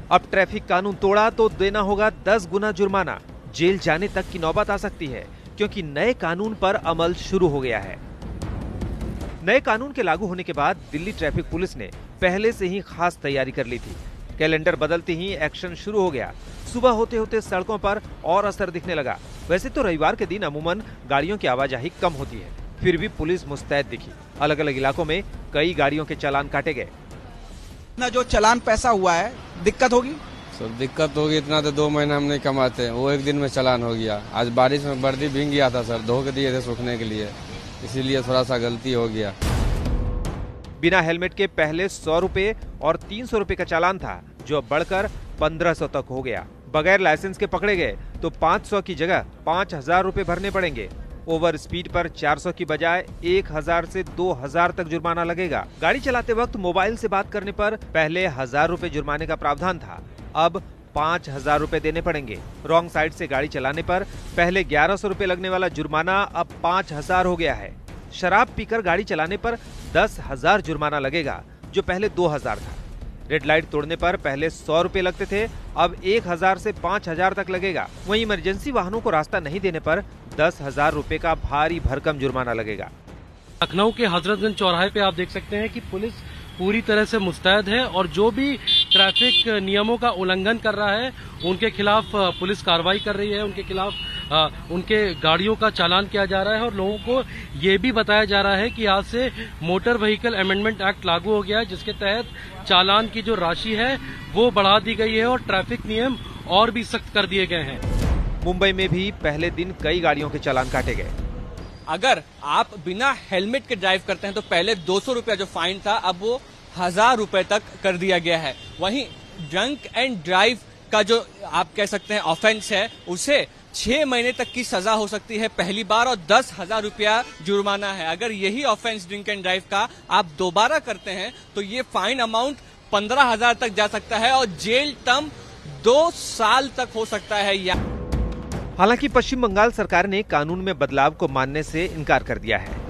अब ट्रैफिक कानून तोड़ा तो देना होगा 10 गुना जुर्माना। जेल जाने तक की नौबत आ सकती है, क्योंकि नए कानून पर अमल शुरू हो गया है। नए कानून के लागू होने के बाद दिल्ली ट्रैफिक पुलिस ने पहले से ही खास तैयारी कर ली थी। कैलेंडर बदलते ही एक्शन शुरू हो गया। सुबह होते होते सड़कों पर और असर दिखने लगा। वैसे तो रविवार के दिन अमूमन गाड़ियों की आवाजाही कम होती है, फिर भी पुलिस मुस्तैद दिखी। अलग अलग इलाकों में कई गाड़ियों के चालान काटे गए। ना जो चालान पैसा हुआ है, दिक्कत होगी सर। दिक्कत होगी, इतना तो 2 महीना हम नहीं कमाते, वो एक दिन में चालान हो गया। आज बारिश में वर्दी भीग गया था सर, धो के दिए थे सूखने के लिए, इसीलिए थोड़ा सा गलती हो गया। बिना हेलमेट के पहले 100 रुपए और 300 रुपए का चालान था, जो अब बढ़कर 1500 तक हो गया। बगैर लाइसेंस के पकड़े गए तो 500 की जगह 5000 रुपए भरने पड़ेंगे। ओवर स्पीड पर 400 की बजाय 1000 से 2000 तक जुर्माना लगेगा। गाड़ी चलाते वक्त मोबाइल से बात करने पर पहले 1000 रुपए जुर्माने का प्रावधान था, अब 5000 रुपए देने पड़ेंगे। रॉन्ग साइड से गाड़ी चलाने पर पहले 1100 रुपए लगने वाला जुर्माना अब 5000 हो गया है। शराब पीकर गाड़ी चलाने पर 10,000 जुर्माना लगेगा, जो पहले 2000 था। रेड लाइट तोड़ने पर पहले 100 रुपए लगते थे, अब 1000 से 5000 तक लगेगा। वहीं इमरजेंसी वाहनों को रास्ता नहीं देने पर 10,000 रुपए का भारी भरकम जुर्माना लगेगा। लखनऊ के हजरतगंज चौराहे पे आप देख सकते हैं कि पुलिस पूरी तरह से मुस्तैद है और जो भी ट्रैफिक नियमों का उल्लंघन कर रहा है उनके खिलाफ पुलिस कार्रवाई कर रही है, उनके खिलाफ उनके गाड़ियों का चालान किया जा रहा है और लोगों को ये भी बताया जा रहा है कि आज से मोटर व्हीकल अमेंडमेंट एक्ट लागू हो गया है, जिसके तहत चालान की जो राशि है वो बढ़ा दी गई है और ट्रैफिक नियम और भी सख्त कर दिए गए हैं। मुंबई में भी पहले दिन कई गाड़ियों के चालान काटे गए। अगर आप बिना हेलमेट के ड्राइव करते हैं तो पहले 200 रुपया जो फाइन था अब वो 1000 रुपए तक कर दिया गया है। वहीं ड्रंक एंड ड्राइव का जो आप कह सकते हैं ऑफेंस है, उसे 6 महीने तक की सजा हो सकती है पहली बार और 10,000 रुपया जुर्माना है। अगर यही ऑफेंस ड्रिंक एंड ड्राइव का आप दोबारा करते हैं तो ये फाइन अमाउंट 15,000 तक जा सकता है और जेल टर्म 2 साल तक हो सकता है। हालांकि पश्चिम बंगाल सरकार ने कानून में बदलाव को मानने से इनकार कर दिया है।